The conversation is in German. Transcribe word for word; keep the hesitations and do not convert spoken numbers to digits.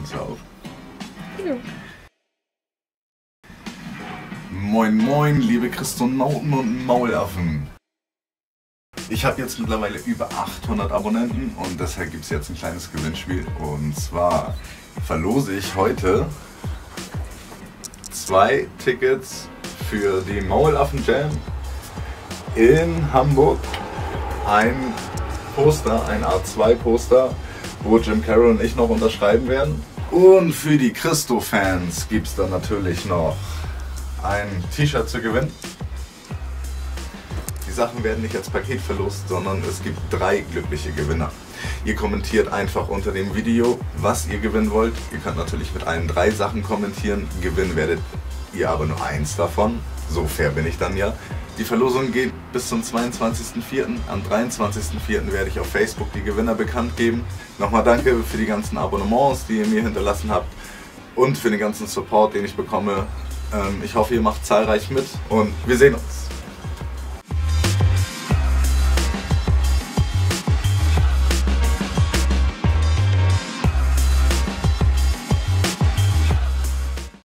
nimmst du auf? Ja. Moin moin, liebe Christonauten und Maulaffen. Ich habe jetzt mittlerweile über achthundert Abonnenten und deshalb gibt es jetzt ein kleines Gewinnspiel. Und zwar verlose ich heute zwei Tickets für die Maulaffen Jam in Hamburg. Ein Poster, ein A zwei Poster, wo Jim Carroll und ich noch unterschreiben werden. Und für die Christo-Fans gibt es dann natürlich noch ein T-Shirt zu gewinnen. Die Sachen werden nicht als Paket verlost, sondern es gibt drei glückliche Gewinner. Ihr kommentiert einfach unter dem Video, was ihr gewinnen wollt. Ihr könnt natürlich mit allen drei Sachen kommentieren. Gewinnen werdet ihr aber nur eins davon. So fair bin ich dann ja. Die Verlosung geht bis zum zweiundzwanzigsten vierten Am dreiundzwanzigsten vierten werde ich auf Facebook die Gewinner bekannt geben. Nochmal danke für die ganzen Abonnements, die ihr mir hinterlassen habt und für den ganzen Support, den ich bekomme. Ich hoffe, ihr macht zahlreich mit und wir sehen uns.